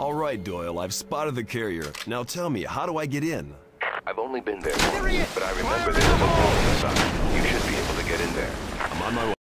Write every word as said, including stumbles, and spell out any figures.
All right, Doyle, I've spotted the carrier. Now tell me, how do I get in? I've only been there once, but I remember there's a hole on the side. You should be able to get in there. I'm on my way.